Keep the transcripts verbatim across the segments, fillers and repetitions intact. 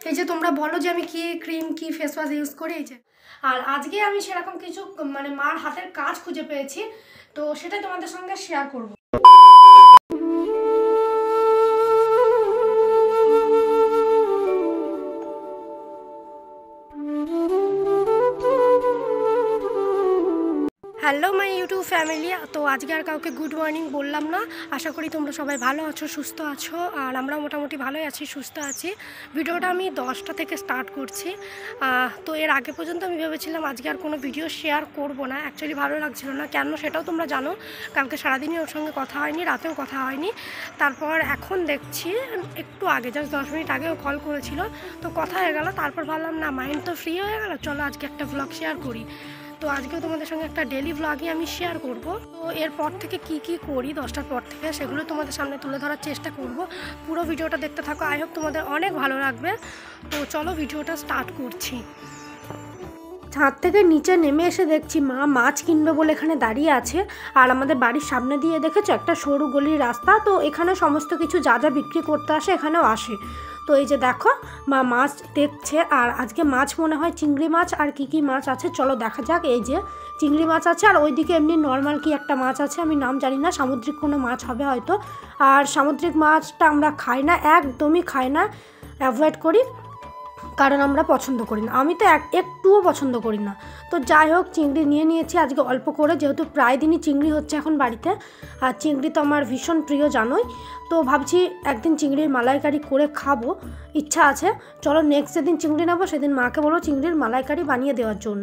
এই যে তোমরা বলো যে আমি কি ক্রিম কি ফেস ওয়াশ ইউজ করি। এই যে আর আজকে আমি সেরকম কিছু মানে মার হাতের কাজ খুঁজে পেয়েছি, তো সেটাই তোমাদের সঙ্গে শেয়ার করব। Hello my YouTube family. তো আজকে আর কাউকে গুড মর্নিং বললাম না, আশা করি তোমরা সবাই ভালো আছো, সুস্থ আছো, আর আমরা মোটামুটি ভালোই আছি, সুস্থ আছি। ভিডিওটা আমি দশটা থেকে স্টার্ট করছি। তো এর আগে পর্যন্ত আমি ভেবেছিলাম আজকে আর কোনো ভিডিও শেয়ার করব না, অ্যাকচুয়ালি ভালো লাগছিল না, কেন সেটাও তোমরা জানো। কালকে সারাদিনই ওর সঙ্গে কথা হয়নি, রাতেও কথা হয়নি। তারপর এখন দেখছি একটু আগে জাস্ট দশ মিনিট আগেও কল করেছিল, তো কথা হয়ে গেল। তারপর ভাবলাম না, মাইন্ড তো ফ্রি হয়ে গেল, চলো আজকে একটা ভ্লগ শেয়ার করি। তো আজকেও তোমাদের সঙ্গে একটা ডেলি ভ্লগই আমি শেয়ার করব। তো এরপর থেকে কি কি করি দশটার পর থেকে সেগুলো তোমাদের সামনে তুলে ধরার চেষ্টা করব। পুরো ভিডিওটা দেখতে থাকো, আই হোপ তোমাদের অনেক ভালো লাগবে। তো চলো ভিডিওটা স্টার্ট করছি। ছাদ থেকে নিচে নেমে এসে দেখছি মা মাছ কিনবে বলে এখানে দাঁড়িয়ে আছে। আর আমাদের বাড়ির সামনে দিয়ে দেখেছো একটা সরু গলির রাস্তা, তো এখানে সমস্ত কিছু যা যা বিক্রি করতে আসে এখানেও আসে। তো এই যে দেখো মা মাছ দেখছে, আর আজকে মাছ মনে হয় চিংড়ি মাছ আর কি কি মাছ আছে চলো দেখা যাক। এই যে চিংড়ি মাছ আছে, আর ওইদিকে এমনি নর্মাল কি একটা মাছ আছে, আমি নাম জানি না, সামুদ্রিক কোনো মাছ হবে হয়তো। আর সামুদ্রিক মাছটা আমরা খাই না, একদমই খাই না, অ্যাভয়েড করি, কারণ আমরা পছন্দ করি না, আমি তো এক একটুও পছন্দ করি না। তো যাই হোক চিংড়ি নিয়ে নিয়েছি আজকে অল্প করে, যেহেতু প্রায় দিনই চিংড়ি হচ্ছে এখন বাড়িতে, আর চিংড়ি তো আমার ভীষণ প্রিয় জানোই। তো ভাবছি একদিন চিংড়ির মালাইকারি করে খাবো, ইচ্ছা আছে। চলো নেক্সট যেদিন চিংড়ি নেবো সেদিন মাকে বলবো চিংড়ির মালাইকারি বানিয়ে দেওয়ার জন্য।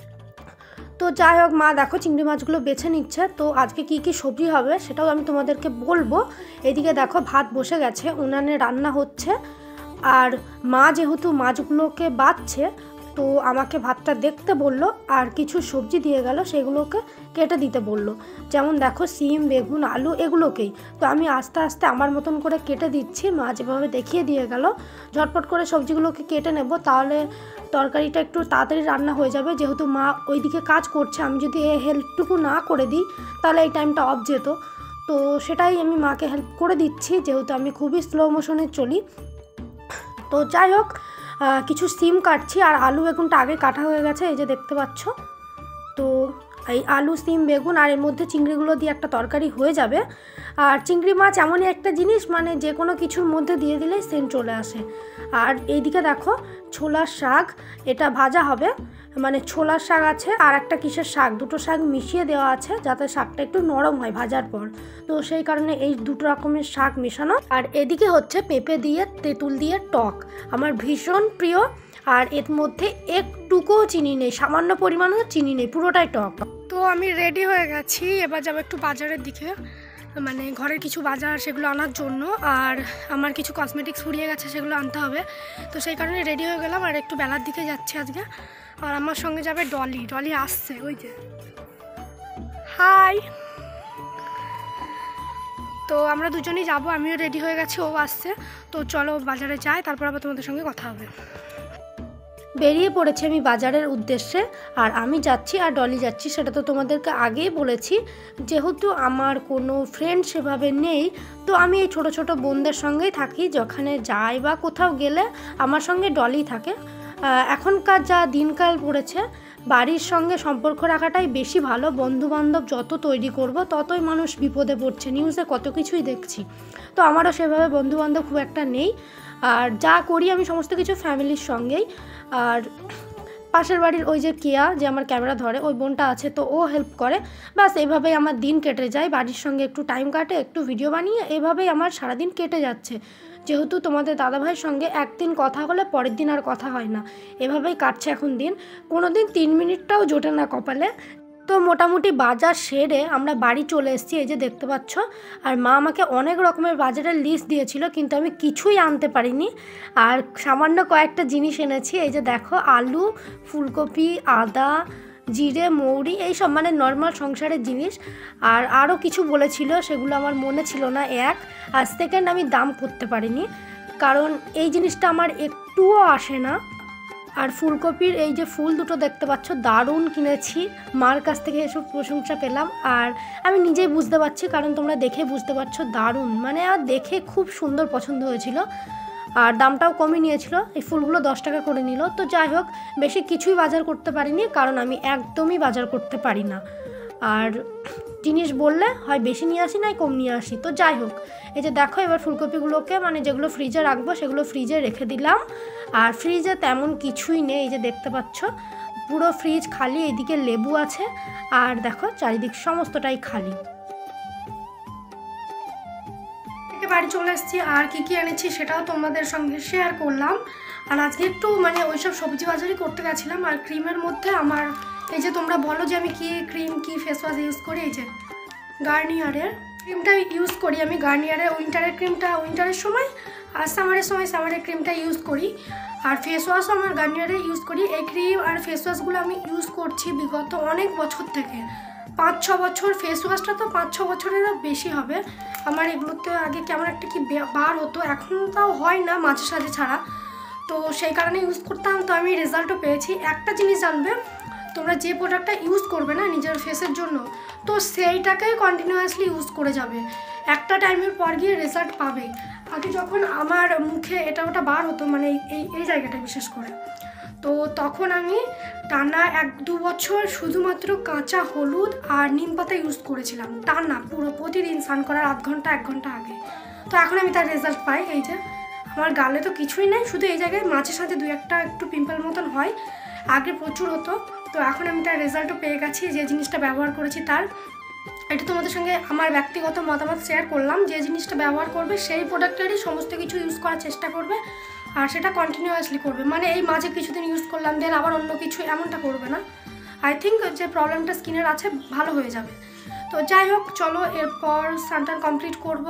তো যাই হোক মা দেখো চিংড়ি মাছগুলো বেছে নিচ্ছে। তো আজকে কি কি সবজি হবে সেটাও আমি তোমাদেরকে বলবো। এদিকে দেখো ভাত বসে গেছে, উনানে রান্না হচ্ছে। আর মা যেহেতু মাছগুলোকে বাছছে, তো আমাকে ভাতটা দেখতে বলল, আর কিছু সবজি দিয়ে গেল সেগুলোকে কেটে দিতে বলল, যেমন দেখো সিম, বেগুন, আলু এগুলোকেই। তো আমি আস্তে আস্তে আমার মতন করে কেটে দিচ্ছি, মা যেভাবে দেখিয়ে দিয়ে গেল। ঝটপট করে সবজিগুলোকে কেটে নেব, তাহলে তরকারিটা একটু তাড়াতাড়ি রান্না হয়ে যাবে। যেহেতু মা ওইদিকে কাজ করছে, আমি যদি এই হেল্পটুকু না করে দিই তাহলে এই টাইমটা অফ যেত। তো সেটাই আমি মাকে হেল্প করে দিচ্ছি, যেহেতু আমি খুবই স্লো মোশনে চলি। তো যাই হোক কিছু সিম কাটছি, আর আলু বেগুনটা আগে কাটা হয়ে গেছে, এই যে দেখতে পাচ্ছ। তো এই আলু সিম বেগুন আর এর মধ্যে চিংড়িগুলো দিয়ে একটা তরকারি হয়ে যাবে। আর চিংড়ি মাছ এমনই একটা জিনিস, মানে যে কোনো কিছুর মধ্যে দিয়ে দিলেই সেন্ট চলে আসে। আর এইদিকে দেখো ছোলার শাক, এটা ভাজা হবে, মানে ছোলার শাক আছে আর একটা কিসের শাক, দুটো শাক মিশিয়ে দেওয়া আছে যাতে শাকটা একটু নরম হয় ভাজার পর। তো সেই কারণে এই দুটো রকমের শাক মেশানো। আর এদিকে হচ্ছে পেঁপে দিয়ে তেঁতুল দিয়ে টক, আমার ভীষণ প্রিয়। আর এর মধ্যে একটুকুও চিনি নেই, সামান্য পরিমাণও চিনি নেই, পুরোটাই টক। তো আমি রেডি হয়ে গেছি, এবার যাবো একটু বাজারের দিকে, মানে ঘরের কিছু বাজার সেগুলো আনার জন্য। আর আমার কিছু কসমেটিক্স ফুরিয়ে গেছে, সেগুলো আনতে হবে। তো সেই কারণে রেডি হয়ে গেলাম, আর একটু বেলার দিকে যাচ্ছি আজকে। আর আমার সঙ্গে যাবে ডলি, ডলি আসছে, ওই যে হাই। তো আমরা দুজনেই যাব, আমিও রেডি হয়ে গেছি, ও আসছে। তো চলো বাজারে যাই, তারপর আবার তোমাদের সঙ্গে কথা হবে। বেরিয়ে পড়েছি আমি বাজারের উদ্দেশ্যে, আর আমি যাচ্ছি আর ডলি যাচ্ছি, সেটা তো তোমাদেরকে আগেই বলেছি। যেহেতু আমার কোনো ফ্রেন্ড সেভাবে নেই, তো আমি এই ছোটো ছোটো বোনদের সঙ্গেই থাকি, যেখানে যাই বা কোথাও গেলে আমার সঙ্গে ডলি থাকে। এখনকার যা দিনকাল পড়েছে, বাড়ির সঙ্গে সম্পর্ক রাখাটাই বেশি ভালো। বন্ধুবান্ধব যত তৈরি করব ততই মানুষ বিপদে পড়ছে, নিউজে কত কিছুই দেখছি। তো আমারও সেভাবে বন্ধুবান্ধব খুব একটা নেই, আর যা করি আমি সমস্ত কিছু ফ্যামিলির সঙ্গেই। আর পাশের বাড়ির ওই যে কেয়া, যে আমার ক্যামেরা ধরে, ওই বোনটা আছে, তো ও হেল্প করে। ব্যাস এইভাবেই আমার দিন কেটে যায়, বাড়ির সঙ্গে একটু টাইম কাটে, একটু ভিডিও বানিয়ে, এভাবেই আমার সারাদিন কেটে যাচ্ছে। যেহেতু তোমাদের দাদাভাইয়ের সঙ্গে একদিন কথা হলে পরের দিন আর কথা হয় না, এভাবেই কাটছে এখন দিন, কোনো দিন তিন মিনিটটাও জোটে না কপালে। তো মোটামুটি বাজার সেরে আমরা বাড়ি চলে এসেছি, এই যে দেখতে পাচ্ছ। আর মা আমাকে অনেক রকমের বাজারের লিস্ট দিয়েছিল, কিন্তু আমি কিছুই আনতে পারিনি, আর সামান্য কয়েকটা জিনিস এনেছি। এই যে দেখো আলু, ফুলকপি, আদা, জিরে, মৌরি, এইসব মানে নর্মাল সংসারের জিনিস। আর আরও কিছু বলেছিল, সেগুলো আমার মনে ছিল না। এক আর সেকেন্ড আমি দাম করতে পারিনি, কারণ এই জিনিসটা আমার একটুও আসে না। আর ফুলকপির এই যে ফুল দুটো দেখতে পাচ্ছ, দারুণ কিনেছি, মার কাছ থেকে এসব প্রশংসা পেলাম। আর আমি নিজেই বুঝতে পারছি, কারণ তোমরা দেখে বুঝতে পারছো, দারুণ, মানে আর দেখে খুব সুন্দর পছন্দ হয়েছিল। আর দামটাও কমই নিয়েছিল, এই ফুলগুলো দশ টাকা করে নিল। তো যাই হোক, বেশি কিছুই বাজার করতে পারিনি, কারণ আমি একদমই বাজার করতে পারি না। আর জিনিস বললে হয় বেশি নিয়ে আসি নয় কম নিয়ে আসি। তো যাই হোক, এই যে দেখো এবার ফুলকপিগুলোকে মানে যেগুলো ফ্রিজে রাখবো সেগুলো ফ্রিজে রেখে দিলাম। আর ফ্রিজে তেমন কিছুই নেই, এই যে দেখতে পাচ্ছ পুরো ফ্রিজ খালি। এইদিকে লেবু আছে আর দেখো চারিদিক সমস্তটাই খালি। বাড়ি চলে এসেছি, আর কি কি এনেছি সেটাও তোমাদের সঙ্গে শেয়ার করলাম। আর আজকে একটু মানে ওইসব সবজি বাজারই করতে গেছিলাম। আর ক্রিমের মধ্যে আমার এই যে তোমরা বলো যে আমি কি ক্রিম কি ফেস ওয়াশ ইউজ করি, এই যে গার্নিয়ারের ক্রিমটা ইউজ করি আমি। গার্নিয়ারের উইন্টারের ক্রিমটা উইন্টারের সময়, আর সামারের সময় সামারের ক্রিমটা ইউজ করি। আর ফেস ওয়াশও আমার গার্নিয়ারে ইউজ করি। এই ক্রিম আর ফেস ওয়াশগুলো আমি ইউজ করছি বিগত অনেক বছর থেকে, পাঁচ ছ বছর। ফেস ওয়াশটা তো পাঁচ ছ বছরেরও বেশি হবে। আমার এগুলোতে আগে কেমন একটা কি বার হতো, এখন তাও হয় না মাঝে সাঝে ছাড়া, তো সেই কারণে ইউজ করতাম। তো আমি রেজাল্টও পেয়েছি। একটা জিনিস জানবে, তোমরা যে প্রোডাক্টটা ইউজ করবে না নিজের ফেসের জন্য, তো সেইটাকে কন্টিনিউয়াসলি ইউজ করে যাবে, একটা টাইমের পর গিয়ে রেজাল্ট পাবে। আগে যখন আমার মুখে এটা ওটা বার হতো, মানে এই এই জায়গাটা বিশেষ করে, তো তখন আমি টানা এক দু বছর শুধুমাত্র কাঁচা হলুদ আর নিম পাতা ইউজ করেছিলাম, টানা পুরো প্রতিদিন স্নান করার আধ ঘন্টা এক ঘন্টা আগে। তো এখন আমি তার রেজাল্ট পাই। এই যে আমার গালে তো কিছুই নেই, শুধু এই জায়গায় মাঝে সাথে দু একটা একটু পিম্পল মতন হয়, আগে প্রচুর হতো। তো এখন আমি তার রেজাল্টও পেয়ে গেছি, যে জিনিসটা ব্যবহার করেছি তার। এটা তোমাদের সঙ্গে আমার ব্যক্তিগত মতামত শেয়ার করলাম। যে জিনিসটা ব্যবহার করবে সেই প্রোডাক্টেরই সমস্ত কিছু ইউজ করার চেষ্টা করবে, আর সেটা কন্টিনিউয়াসলি করবে। মানে এই মাঝে কিছুদিন ইউজ করলাম দেন আবার অন্য কিছু, এমনটা করবে না। আই থিঙ্ক যে প্রবলেমটা স্কিনের আছে ভালো হয়ে যাবে। তো যাই হোক, চলো এরপর স্নান কমপ্লিট করব,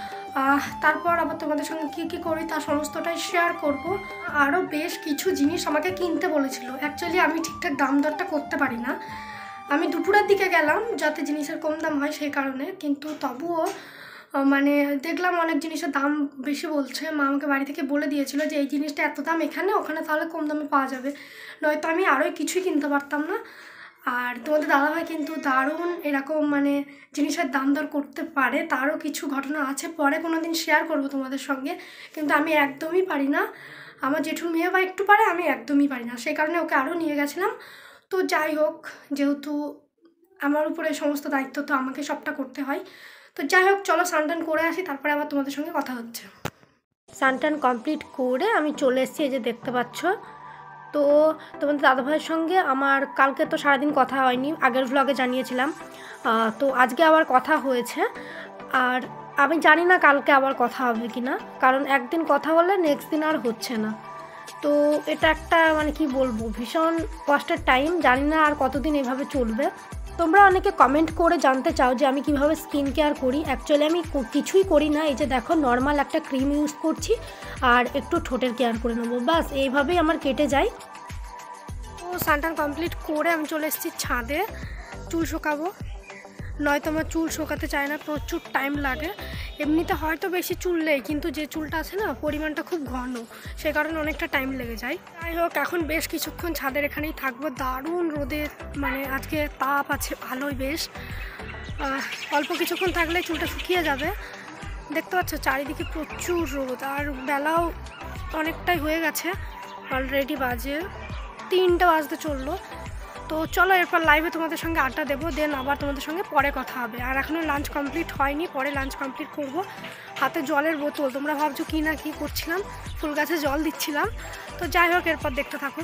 তারপর আবার তোমাদের সঙ্গে কী কী করি তার সমস্তটাই শেয়ার করব। আরও বেশ কিছু জিনিস আমাকে কিনতে বলেছিল। অ্যাকচুয়ালি আমি ঠিকঠাক দাম দরটা করতে পারি না। আমি দুপুরের দিকে গেলাম যাতে জিনিসের কম দাম হয় সেই কারণে, কিন্তু তবুও মানে দেখলাম অনেক জিনিসের দাম বেশি বলছে। মা আমাকে বাড়ি থেকে বলে দিয়েছিল যে এই জিনিসটা এত দাম এখানে, ওখানে তাহলে কম দামে পাওয়া যাবে, নয়তো আমি আরও কিছুই কিনতে পারতাম না। আর তোমাদের দাদাভাই কিন্তু দারুণ এরকম মানে জিনিসের দাম দর করতে পারে, তারও কিছু ঘটনা আছে, পরে কোনো দিন শেয়ার করবো তোমাদের সঙ্গে। কিন্তু আমি একদমই পারি না। আমার জেঠুর মেয়ে বা একটু পারে, আমি একদমই পারি না, সেই কারণে ওকে আরও নিয়ে গেছিলাম। তো যাই হোক, যেহেতু আমার উপরে সমস্ত দায়িত্ব, তো আমাকে সবটা করতে হয়। তো যাই হোক, চলো স্নান করে আসি, তারপরে আবার তোমাদের সঙ্গে কথা হচ্ছে। স্নান কমপ্লিট করে আমি চলে এসেছি, এই যে দেখতে পাচ্ছ। তো তোমাদের দাদাভাইয়ের সঙ্গে আমার কালকে তো সারাদিন কথা হয়নি, আগের ভ্লগে জানিয়েছিলাম। তো আজকে আবার কথা হয়েছে, আর আমি জানি না কালকে আবার কথা হবে কি না, কারণ একদিন কথা বললে নেক্সট দিন আর হচ্ছে না। তো এটা একটা মানে কি বলবো, ভীষণ কষ্টের টাইম। জানি না আর কতদিন এভাবে চলবে। তোমরা অনেকে কমেন্ট করে জানতে চাও যে আমি কিভাবে স্কিন কেয়ার করি। অ্যাকচুয়ালি আমি কিছুই করি না, এই যে দেখো নর্মাল একটা ক্রিম ইউজ করছি আর একটু ঠোঁটের কেয়ার করে নেবো, বাস এইভাবেই আমার কেটে যায়। তো স্নান কমপ্লিট করে আমি চলে এসেছি ছাদে, চুল শুকাবো। নয়তো আমার চুল শোকাতে চায় না, প্রচুর টাইম লাগে। এমনিতে হয়তো বেশি চুল নেই, কিন্তু যে চুলটা আছে না পরিমাণটা খুব ঘন, সে কারণে অনেকটা টাইম লেগে যায়। যাই হোক, এখন বেশ কিছুক্ষণ ছাদের এখানেই থাকবো। দারুণ রোদের মানে আজকে তাপ আছে ভালোই, বেশ অল্প কিছুক্ষণ থাকলে চুলটা শুকিয়ে যাবে। দেখতে পাচ্ছ চারিদিকে প্রচুর রোদ, আর বেলাও অনেকটাই হয়ে গেছে, অলরেডি বাজে তিনটা বাজতে চললো। তো চলো এরপর লাইভে তোমাদের সঙ্গে আড্ডা দেবো, দেন আবার তোমাদের সঙ্গে পরে কথা হবে। আর এখনও লাঞ্চ কমপ্লিট হয়নি, পরে লাঞ্চ কমপ্লিট করব। হাতে জলের বোতল, তোমরা ভাবছো কি না কি করছিলাম, ফুল গাছে জল দিচ্ছিলাম। তো যাই হোক, এরপর দেখতে থাকো।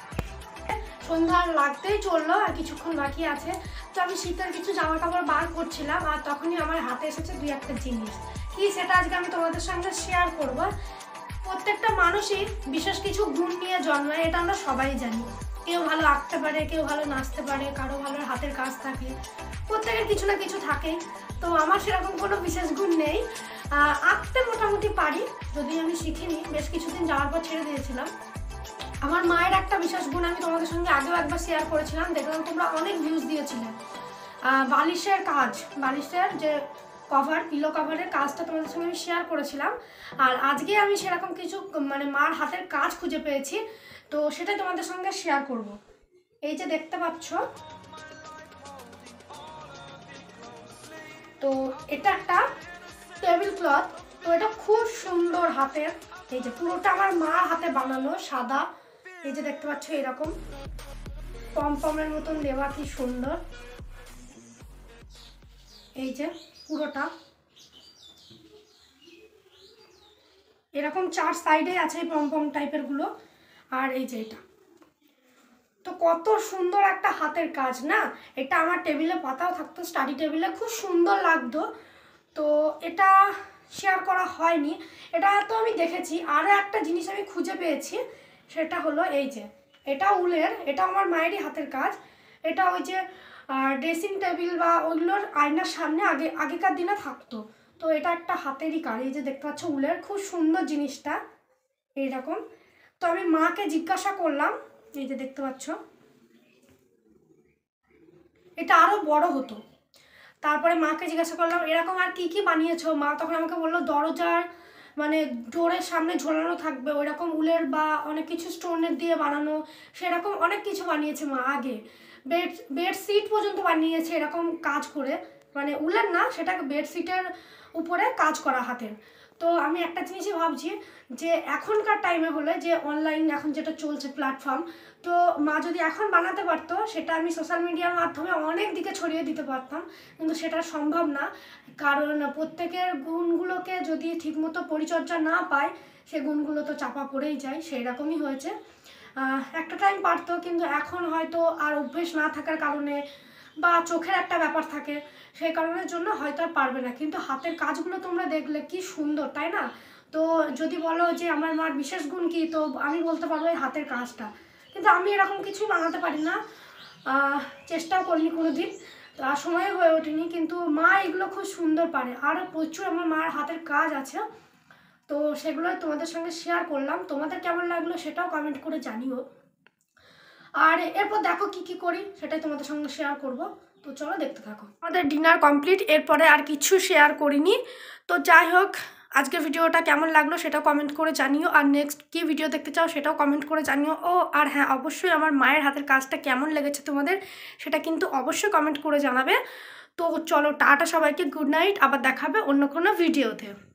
সন্ধ্যা লাগতেই চললো, আর কিছুক্ষণ বাকি আছে। তো আমি শীতের কিছু জামা কাপড় বার করছিলাম, আর তখনই আমার হাতে এসেছে দুই একটা জিনিস। কি সেটা আজকে আমি তোমাদের সঙ্গে শেয়ার করবো। প্রত্যেকটা মানুষই বিশেষ কিছু গুণ নিয়ে জন্মায়, এটা আমরা সবাই জানি। কেউ ভালো আঁকতে পারে, কেউ ভালো নাচতে পারে, কারো ভালো হাতের কাজ থাকে, প্রত্যেকের কিছু না কিছু থাকে। তো আমার সেরকম কোনো বিশেষ গুণ নেই। আঁকতে মোটামুটি পারি, যদি আমি শিখিনি, বেশ কিছুদিন যাওয়ার পর ছেড়ে দিয়েছিলাম। আমার মায়ের একটা বিশেষ গুণ আমি তোমাদের সঙ্গে আগেও একবার শেয়ার করেছিলাম, দেখলাম তোমরা অনেক ভিউজ দিয়েছিলে। বালিশের কাজ, বালিশের যে কভার, পিলো কভারের কাজটা তোমাদের সঙ্গে আমি শেয়ার করেছিলাম। আর আজকে আমি সেরকম কিছু মানে মার হাতের কাজ খুঁজে পেয়েছি, তো সেটাই তোমাদের সঙ্গে শেয়ার করব। এই যে দেখতে পাচ্ছ, তো এটা একটা টেবিল ক্লথ। তো এটা খুব সুন্দর হাতের, এই যে পুরোটা আমার মা হাতে বানানো সাদা, এই যে দেখতে পাচ্ছ এরকম পম পমের মতন দেওয়া, কি সুন্দর। এই যে পুরোটা এরকম চার সাইডে আছে পম পম টাইপের গুলো। আর এই যে এটা তো কত সুন্দর একটা হাতের কাজ না, এটা আমার টেবিলে পাতাও থাকতো, স্টাডি টেবিলে খুব সুন্দর লাগতো। তো এটা শেয়ার করা হয়নি, এটা তো আমি দেখেছি। আরও একটা জিনিস আমি খুঁজে পেয়েছি, সেটা হলো এই যে এটা উলের, এটা আমার মায়েরই হাতের কাজ। এটা ওই যে ড্রেসিং টেবিল বা ওইগুলোর আয়নার সামনে আগে আগেকার দিনে থাকতো। তো এটা একটা হাতেরই কাজ, এই যে দেখতে পাচ্ছ উলের, খুব সুন্দর জিনিসটা এইরকম। তো আমি মাকে জিজ্ঞাসা করলাম, এই যে দেখতে পাচ্ছ এটা আরও বড় হতো। তারপরে মাকে জিজ্ঞাসা করলাম এরকম আর কি কি বানিয়েছো, মা তখন আমাকে বললো দরজার মানে ডোরের সামনে ঝোলানো থাকবে ওইরকম উলের, বা অনেক কিছু স্টোনের দিয়ে বানানো, সেরকম অনেক কিছু বানিয়েছে মা আগে। বেড বেডশিট পর্যন্ত বানিয়েছে এরকম কাজ করে, মানে উলের না, সেটাকে বেডশিটের উপরে কাজ করা হাতের। তো আমি একটা জিনিসই ভাবছি যে এখনকার টাইমে হলে যে অনলাইন এখন যেটা চলছে প্ল্যাটফর্ম, তো মা যদি এখন বানাতে পারতো সেটা আমি সোশ্যাল মিডিয়ার মাধ্যমে অনেক দিকে ছড়িয়ে দিতে পারতাম, কিন্তু সেটা সম্ভব না। কারণ প্রত্যেকের গুণগুলোকে যদি ঠিকমতো পরিচর্যা না পায়, সে গুণগুলো তো চাপা পড়েই যায়, সেই রকমই হয়েছে। একটা টাইম পারতো, কিন্তু এখন হয়তো আর অভ্যেস না থাকার কারণে বা চোখের একটা ব্যাপার থাকে, সেই কারণের জন্য হয়তো আর পারবে না। কিন্তু হাতের কাজগুলো তোমরা দেখলে কি সুন্দর, তাই না? তো যদি বলো যে আমার মার বিশেষ গুণ কী, তো আমি বলতে পারবো এই হাতের কাজটা। কিন্তু আমি এরকম কিছুই বানাতে পারি না, চেষ্টাও করিনি কোনো দিন, আর সময় হয়ে ওঠেনি। কিন্তু মা এগুলো খুব সুন্দর পারে, আরও প্রচুর আমার মার হাতের কাজ আছে। তো সেগুলো তোমাদের সঙ্গে শেয়ার করলাম, তোমাদের কেমন লাগলো সেটাও কমেন্ট করে জানিও। আর এরপর দেখো কি কি করি সেটাই তোমাদের সঙ্গে শেয়ার করব। তো চলো দেখতে থাকো। আমাদের ডিনার কমপ্লিট, এরপরে আর কিছু শেয়ার করিনি। তো যাই হোক, আজকের ভিডিওটা কেমন লাগলো সেটাও কমেন্ট করে জানিও, আর নেক্সট কী ভিডিও দেখতে চাও সেটাও কমেন্ট করে জানিও। ও আর হ্যাঁ, অবশ্যই আমার মায়ের হাতের কাজটা কেমন লেগেছে তোমাদের সেটা কিন্তু অবশ্যই কমেন্ট করে জানাবে। তো চলো টাটা সবাইকে, গুড নাইট, আবার দেখাবে অন্য কোনো ভিডিওতে।